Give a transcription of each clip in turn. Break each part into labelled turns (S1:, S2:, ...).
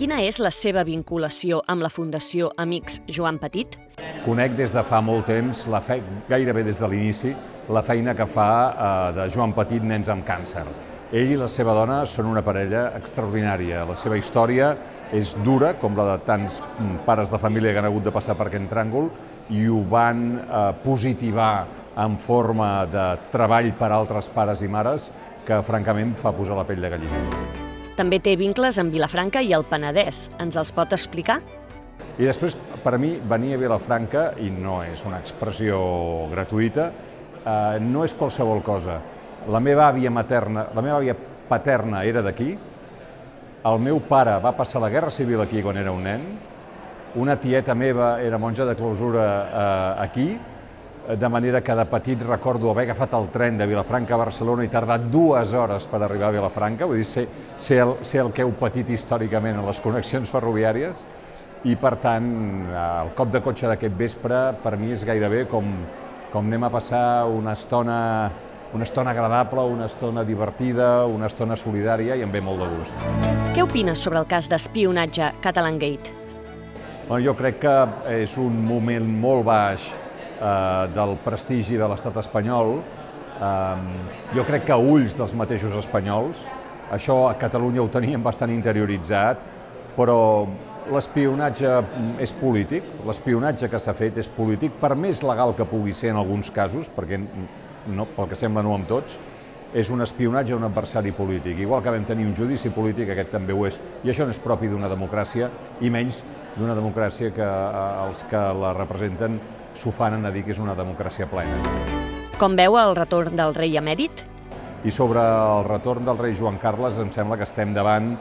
S1: Quina és la seva vinculació amb la Fundació Amics Joan Petit?
S2: Conec des de fa molt temps, gairebé des de l'inici, la feina que fa de Joan Petit Nens amb Càncer. Ell i la seva dona són una parella extraordinària. La seva història és dura, com la de tants pares de família que han hagut de passar per aquest tràngol, i ho van positivar en forma de treball per a altres pares i mares que, francament, fa posar la pell de gallina.
S1: També té vincles amb Vilafranca i el Penedès. Ens els pot explicar?
S2: I després, per a mi, venir a Vilafranca, i no és una expressió gratuïta, no és qualsevol cosa. La meva àvia paterna era d'aquí, el meu pare va passar la Guerra Civil aquí quan era un nen, una tieta meva era monja de clausura aquí, de manera que de petit recordo haver agafat el tren de Vilafranca a Barcelona i tardat 2 hores per arribar a Vilafranca, vull dir, ser el que heu patit històricament en les connexions ferroviàries, i per tant, el cop de cotxe d'aquest vespre per mi és gairebé com anem a passar una estona agradable, una estona divertida, una estona solidària, i em ve molt de gust.
S1: Què opines sobre el cas d'espionatge Catalangate?
S2: Jo crec que és un moment molt baix del prestigi de l'estat espanyol. Jo crec que a ulls dels mateixos espanyols, això a Catalunya ho teníem bastant interioritzat, però l'espionatge és polític, l'espionatge que s'ha fet és polític, per més legal que pugui ser en alguns casos, perquè pel que sembla no amb tots, és un espionatge a un adversari polític. Igual que vam tenir un judici polític, aquest també ho és, i això no és propi d'una democràcia, i menys d'una democràcia que els que la representen s'ufanen a dir que és una democràcia plena.
S1: Com veu el retorn del rei emèrit?
S2: I sobre el retorn del rei Joan Carles em sembla que estem davant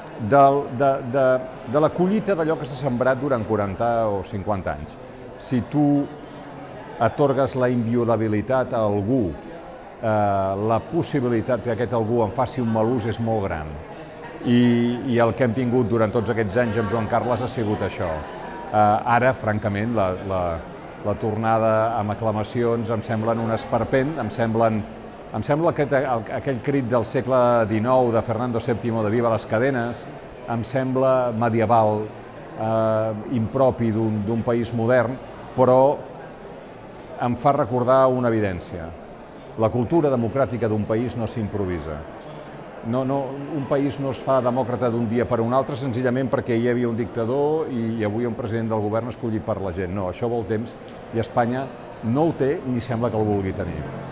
S2: de la collita d'allò que s'ha sembrat durant 40 o 50 anys. Si tu atorgues la inviolabilitat a algú, la possibilitat que aquest algú en faci un mal ús és molt gran. I el que hem tingut durant tots aquests anys amb Joan Carles ha sigut això. Ara, francament, la tornada amb aclamacions em semblen un esperpent, em sembla que aquell crit del segle XIX de Fernando VII de Viva las cadenas em sembla medieval, impropi d'un país modern, però em fa recordar una evidència. La cultura democràtica d'un país no s'improvisa. Un país no es fa demòcrata d'un dia per un altre senzillament perquè hi havia un dictador i avui un president del govern escollit per la gent. No, això vol temps i Espanya no ho té ni sembla que el vulgui tenir.